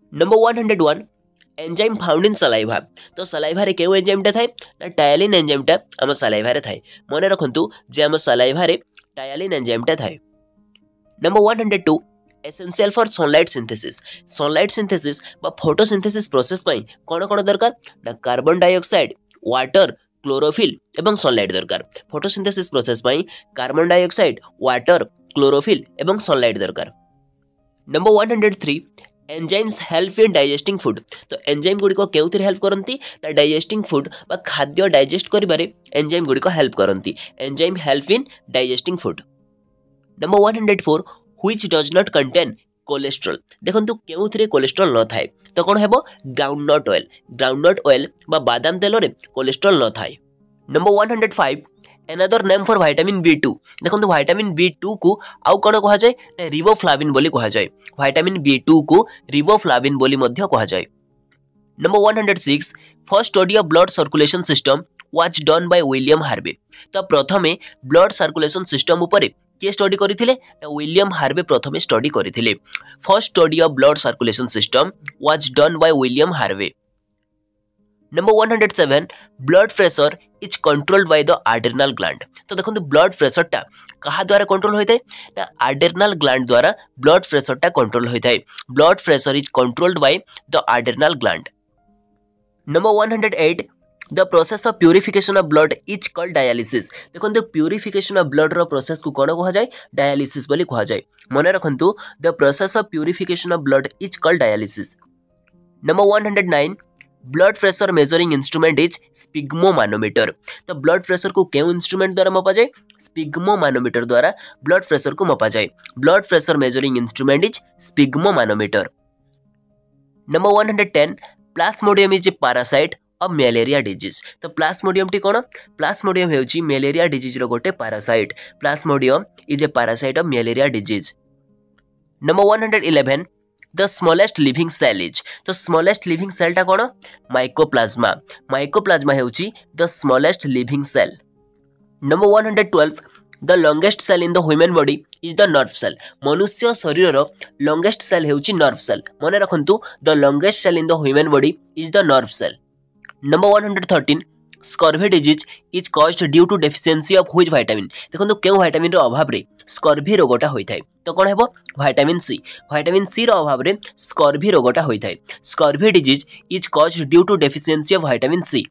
Number 101 enzyme found in saliva. तो saliva रे केउ एंजाइमटा थाए ना टायलिन एंजाइमटा आम सलाइभा रे थाए। मन रखंतु जे आम सलाइभा रे टायलिन एंजाइमटा थाए। Number 102 essential for sunlight synthesis. Sunlight synthesis बा फोटोसिंथेसिस प्रोसेस पई कोन कोन दरकार ना कार्बन डाइऑक्साइड, वाटर, क्लोरोफिल एवं सनलाइट दरकार। फोटोसिंथेसिस प्रोसेस पई कार्बन डाइऑक्साइड, वाटर, क्लोरोफिल एवं सनलाइट दरकार। Number 103 enzymes help in digesting food. तो एंजाइम गुड़िक केउथिरे हेल्प करती ना डाइजेस्टिंग फूड बा खाद्य डाइजेस्ट करिबारे एंजाइम गुड़िक हेल्प करती। Enzyme help in digesting food. Number 104 which does not contain cholesterol. देखंतु केउथिरे कोलेस्ट्रॉल न थाए तो कोन हेबो ग्राउंडनट ऑयल। ग्राउंडनट ऑयल बा बादाम तेल रे कोलेस्ट्रॉल न थाए। Number 105 another name for vitamin B2। देखंतु vitamin B2 को आउ कोन कहा जाय ना रिबोफ्लाविन बोली कहा जाय। vitamin B2 को रिबोफ्लाविन बोली मध्य कहा जाय। Number 106 first study of blood circulation system was done by William Harvey. तो प्रथमे ब्लड सर्कुलेशन सिस्टम ऊपर किए स्टडी करथिले ना विलियम हार्वे प्रथमे स्टडी करथिले। First study of blood circulation system was done by William Harvey. Number 107 blood pressure is controlled by the adrenal gland. तो देखो ब्लड प्रेशर टा कहा द्वारा कंट्रोल होता है ना आड्रेनल ग्लैंड द्वारा ब्लड प्रेशर टा कंट्रोल होता है। Blood pressure is controlled by the adrenal gland. Number 108 the process of purification of blood is called dialysis. देखो प्यूरिफिकेशन ऑफ ब्लड रो प्रोसेस को कौन कहा जाए डायलिसिस बोली कहा जाए। मन रखंतु the process of purification of blood is called dialysis. Number 109 blood pressure measuring instrument is sphygmomanometer. तो ब्लड प्रेशर को क्यों इंस्ट्रूमेंट द्वारा मापा जाए स्पिग्मोमानोमीटर द्वारा ब्लड प्रेशर को मापा जाए। Blood pressure measuring instrument is sphygmomanometer. Number 110 plasmodium is a parasite of malaria disease. तो प्लाज्मोडियम टी कोन प्लाज्मोडियम हेउची मलेरिया डिजीज रो गोटे parasite. Plasmodium is a parasite of malaria disease. Number 111 the smallest living cell is. तो smallest living cell टा कोन mycoplasma. Mycoplasma हेउची the smallest living cell. Number 112 the longest cell in the human body is the nerve cell. मनुष्य शरीर रो longest cell हेउची nerve cell. मन रखंतु the longest cell in the human body is the nerve cell. Number 113 scurvy disease is caused due to deficiency of which vitamin. देखो क्यों vitamin रो अभाव रे स्कर्वी रोगटा होता है तो कौन हेबो विटामिन सी। विटामिन सी रो अभाव रे स्कर्वी रोगटा होता है। Scurvy disease is caused due to deficiency of vitamin C.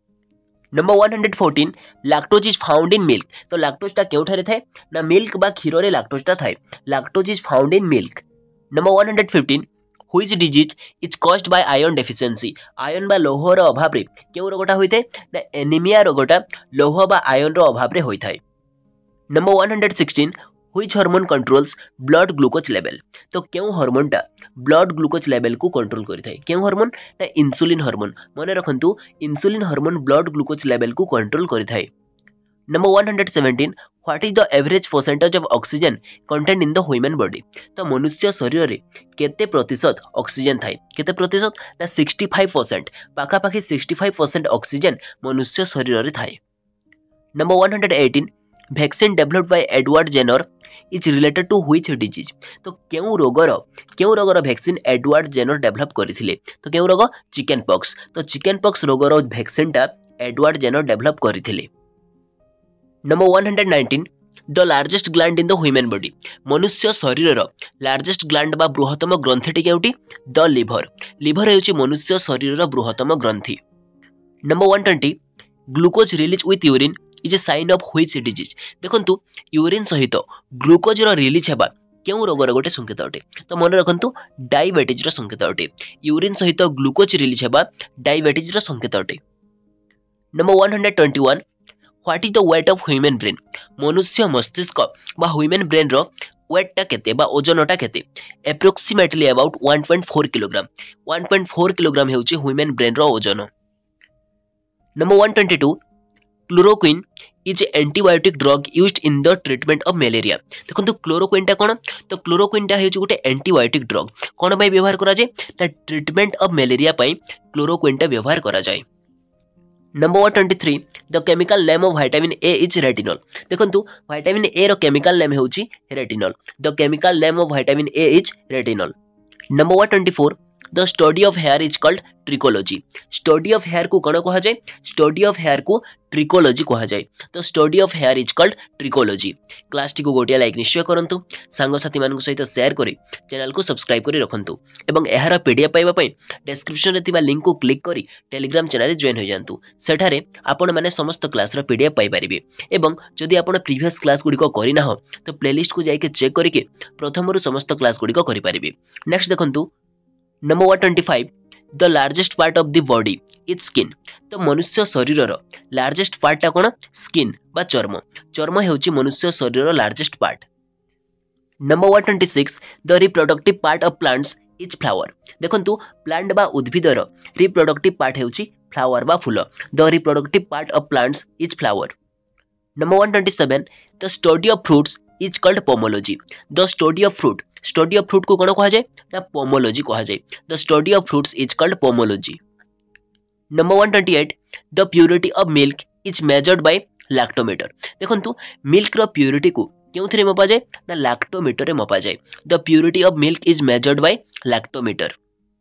Number 114 lactose is found in milk. तो लैक्टोज टा क्यों ठारे थाए ना मिल्क बा क्षीर रे लैक्टोज टा थाए। Lactose is found in milk. Number 115 which disease is caused by iron deficiency. Iron बा लौह रो अभाव रे क्यों रोगटा होता है ना एनीमिया रोगटा लौह बा आयरन रो अभाव रे होता है। Number 116 which hormone controls blood glucose level. तो क्यों हार्मोन टा ब्लड ग्लूकोज लेवल को कंट्रोल करिथाय क्यों हार्मोन ना इंसुलिन हार्मोन। मन रखंतु insulin hormone blood glucose level को कंट्रोल करिथाय। Number 117 what is the average percentage of oxygen content in the human body. तो मनुष्य शरीर रे केते प्रतिशत ऑक्सीजन थाए केते प्रतिशत ना 65%। पाखापाखि 65% ऑक्सीजन मनुष्य शरीर रे थाए। Number 118 vaccine developed by Edward Jenner is related to which disease. तो क्यों रोगर वैक्सीन एडवर्ड जेनर डेवलप करथिले तो क्यों रोग चिकन पॉक्स। तो चिकन पॉक्स रोगर वैक्सीन टा एडवर्ड जेनर डेवलप करथिले। Number 119 the largest gland in the human body. मनुष्य शरीर लार्जेस्ट ग्लैंड बा बृहत्तम ग्रंथि केउटी द लिवर। लिवर हेउची मनुष्य शरीर बृहत्तम ग्रंथि। Number 120 glucose release with urine is a sign of which disease. देखंतु यूरिन सहित ग्लूकोज रो रिलीज हेबा क्यों रोगर गोटे संकेत अटे तो मन रखंतु डायबिटीज रो संकेत अटे। यूरिन सहित ग्लूकोज रिलीज हेबा डायबिटीज रो संकेत अटे। Number 121 what is the weight of human brain. मनुष्य मस्तिष्क बा ह्यूमन ब्रेन रो वेट टा केते बा ओजन टा केते एप्रोक्सीमेटली अबाउट 1.4 किलोग्राम। 1.4 किलोग्राम हेउची ह्यूमन ब्रेन रो ओजन। Number 122 chloroquine is antibiotic drug used in the treatment of malaria. देखो क्लोरोक्विन टा कोन तो क्लोरोक्विन टा हेउची गोटे एंटीबायोटिक ड्रग कोन पई व्यवहार करा जाय ता ट्रीटमेंट ऑफ मलेरिया पई क्लोरोक्विन टा व्यवहार करा जाय। Number 123 the chemical name of vitamin A is retinol. देखंतु विटामिन ए रो केमिकल नेम हेउची retinol. The chemical name of vitamin A is retinol. Number 124 the study of hair is called trichology. Study of hair को कौन कह जाए? Study of hair को ट्रिकोलॉजी कह जाए। तो study of hair is called trichology. Class टी को गोटे लाइक निश्चय करंतु, सांग साथी मान सहित शेयर करी चैनल को सब्सक्राइब करी रखंतु एवं एहार पीडीएफ पाइबा पई डिस्क्रिप्शन रे थिबा लिंक को क्लिक करी टेलीग्राम चैनल जॉइन हो जांतु। सेठारे आपण माने समस्त क्लास रो पीडीएफ पाई परिबे एवं जदि आपण प्रीवियस क्लास गुडी को करि ना हो तो प्लेलिस्ट को जाइके चेक करके प्रथम रु समस्त क्लास गुडी को करि परिबे। नेक्स्ट देखंतु number 125 the largest part of the body is skin. तो मनुष्य शरीर लार्जेस्ट पार्ट टा कोन? स्किन बा चर्म। चर्म हेउची मनुष्य शरीर largest part. Number 126 the reproductive part of plants is flower. देखंतु प्लांट बा उद्भिदर रिप्रोडक्टिव पार्ट हेउची फ्लावर बा फूल। The reproductive part of plants is flower. Number 127 the study of fruits is called pomology. The study of fruit को कौन कह जाए? ना पोमोलॉजी कह जाए। The study of fruits is called pomology. Number 128 the purity of milk is measured by lactometer. देखंतु milk रो purity को केउथरे मपा जाए? ना लैक्टोमीटर रे मपा जाए। The purity of milk is measured by lactometer.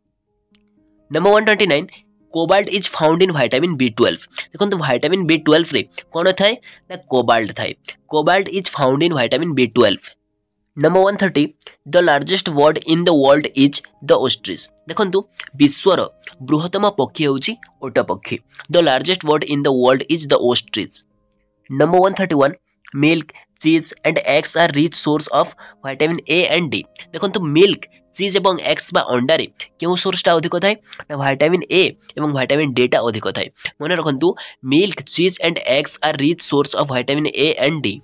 Number 129 cobalt is found in vitamin B12। देखो विटामिन B12 रे कौन थाए? ना कोबाल्ट थाए। Cobalt is found in vitamin B12। Number 130 the largest bird in the world is the ostrich. देखो विश्वर बृहत्तम पक्षी होउची ओट पक्षी। The largest bird in the world is the ostrich. Number 131 milk cheese and eggs are rich source of vitamin A and D। देखो milk cheese एवं eggs बा अंडारे क्यों सोर्सटा अधिक थाए? ना विटामिन A एवं विटामिन D टा अधिक थाए। मन रखंतु milk cheese and eggs are rich source of vitamin A and D।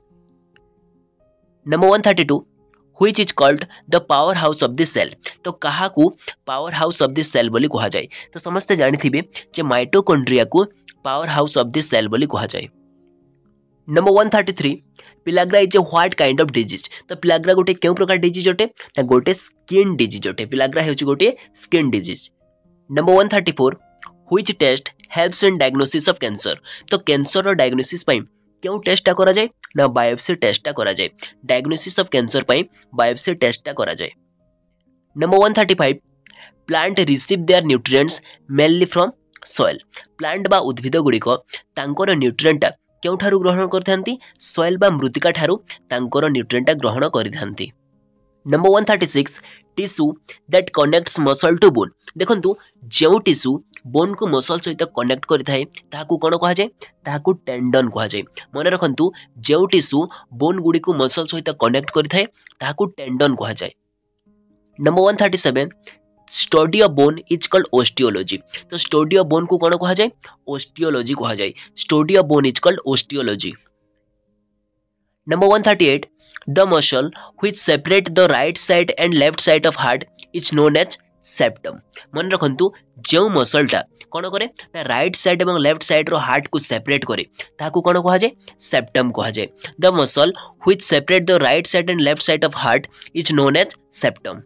Number 132 which is called the powerhouse of the cell. तो कहा को powerhouse of the cell बोली कहा जाए? तो समस्ते जानिथिबे जे माइटोकॉन्ड्रिया को powerhouse of the cell बोली कहा जाए। Number 133 pellagra is a what kind of disease. तो पिलाग्रा गोटे क्यों प्रकार डिजीज अटे? ना गोटे स्किन डिजीज अटे। पिलाग्रा हेउची गोटे skin disease. Number 134 which test helps in diagnosis of cancer. तो कैंसर और डायग्नोसिस पई क्यों टेस्टा करा जाए? ना बायोप्सी टेस्टा करा जाए। डायग्नोसिस ऑफ कैंसर पई बायोप्सी टेस्टा करा जाए। Number 135 plant receive their nutrients mainly from soil. Plant बा उद्भिद गुड़िक तांकर न्यूट्रिएंट क्यों ठारू ग्रहण करथांती? सॉइल बा मृत्तिका ठारू तांकर न्यूट्रिएंट ग्रहण करिथांती। Number 136 tissue that connects muscle to bone. देखंतु जेउ टिश्यू बोन को मसल सहित कनेक्ट करिथाए ताहाकू कोन कहा जाए? ताहाकू टेंडन कहा जाए। मन रखंतु जेउ टिश्यू बोन गुडी को मसल सहित कनेक्ट करिथाए ताहाकू टेंडन कहा जाए। Number 137 study of bone is called osteology. तो स्टडी ऑफ बोन को कोन कहा जाए? ओस्टियोलॉजी कहा जाए। Study of bone is called osteology. Number 138 the muscle which separate the right side and left side of heart is known as septum. मन रखंतु जो मसलटा कौन करे? ना राइट साइड एवं लेफ्ट साइड रो हार्ट को सेपरेट करे ताकू कौन कहा जाए? सेप्टम कहा जाए। The muscle which separate the right side and left side of heart is known as septum.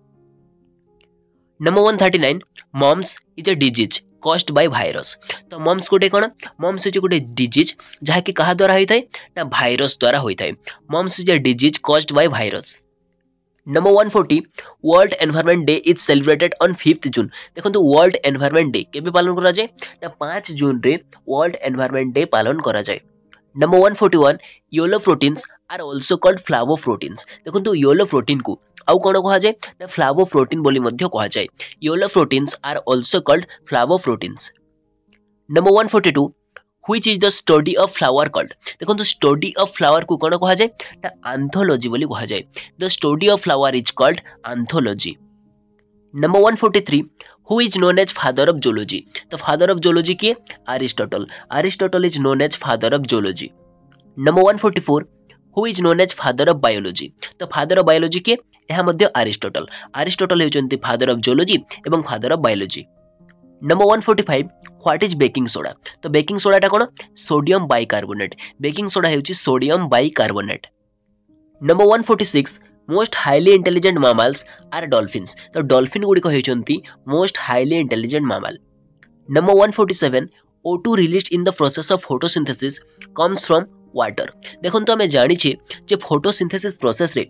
Number 139 mumps is a disease caused by virus. तो मम्स गोटे कौन? मम्स इज गोटे डिजीज जहाँ कि कहा द्वारा होता है? ना भाइरस द्वारा होता है। Mumps is a disease caused by virus. Number 140 world environment day is celebrated on 5 June. देखो वर्ल्ड एनवायरनमेंट डे केबे पालन करा जाए? ना 5 जून रे वर्ल्ड एनवायरनमेंट डे पालन करा जाए। Number 141 yellow proteins are also called flavoproteins. देखो येलो प्रोटीन को आउ कौन कहा जाए? ना फ्लावोप्रोटीन बोली मध्य कहा जाए। Yellow proteins are also called flavoproteins. Number 142 which is the study of flower called. देखो स्टडी ऑफ फ्लावर को कौन कहा जाए? ना आंथोलॉजी बोली कहा जाए। The study of flower is called anthology. Number 143 who is known as father of zoology. तो फादर ऑफ जूलॉजी किए? Aristotle. Aristotle is known as father of zoology. Number 144 who is known as father of biology. तो father of biology किए? यह मध्य Aristotle. Aristotle होचंती father of zoology एवं father of biology. Number 145 what is baking soda. तो baking सोडाटा कौन? Sodium bicarbonate. Baking soda हेउची sodium bicarbonate. Number 146 most highly intelligent mammals are dolphins. तो डॉल्फिन गुड़िक होचंती most highly intelligent mammal. Number 147 O2 released in the process of photosynthesis comes from water. देखो तो आम जानी जे फोटोसिंथेसिस प्रोसेस रे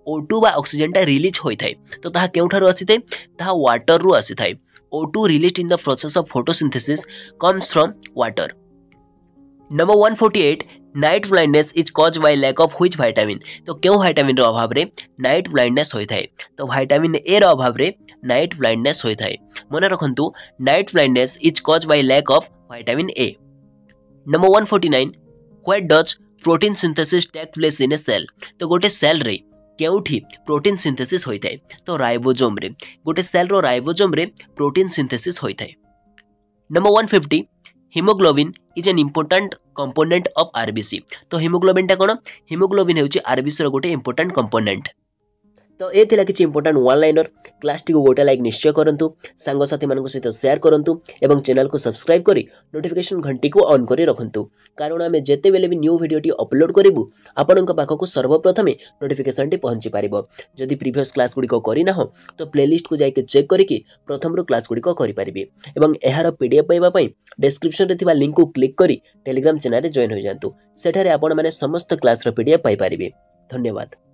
O2 बा ऑक्सीजनटा रिलीज होइथाय तो ताहा केउठारु आसीथाय ताहा वाटर रु आसीथाय O2 released in the process of photosynthesis comes from water. Number 148 night blindness is cause by lack of which vitamin तो क्यों विटामिन रो अभाव रे नाइट ब्लाइंडनेस होइथाय तो विटामिन ए रो अभाव रे नाइट ब्लाइंडनेस होइथाय मने रखंतु night blindness is cause by lack of vitamin A. Number 149 what does protein synthesis take place in a cell तो गोटे सेल रे केउठी प्रोटीन सिंथेसिस होइथाय तो राइबोसोम रे गोटे सेल रो राइबोसोम रे प्रोटीन सिंथेसिस होइथाय. Number 150 haemoglobin is an important component of RBC तो हिमोग्लोबिन टा कोन हिमोग्लोबिन हेउची आरबीसी रो गोटे इंपोर्टेंट कंपोनेंट. तो ये थिला किछि इंपोर्टेंट वन लाइनर क्लास टी को गोटे लाइक निश्चय करंतु सांग साथी मानक सहित शेयर करंतु एवं चैनल को सब्सक्राइब करी नोटिफिकेशन घंटी को ऑन करी रखंतु कारण आमे जेते बेले भी न्यू वीडियो टी अपलोड करिवु आपनका पाखको सर्वप्रथमे नोटिफिकेशन टी पहुंची पारिबो. जदि प्रीवियस क्लास गुडी को करि ना हो तो प्लेलिस्ट को जाई के चेक करी कि प्रथम रो क्लास गुडी को करि पारिबे एवं एहार पीडीएफ पाइबा पई डिस्क्रिप्शन रे थिबा लिंक को क्लिक करी टेलीग्राम चैनल रे जॉइन हो जांतु सेठारे आपण माने समस्त क्लास रो पीडीएफ पाइ पारिबे. धन्यवाद.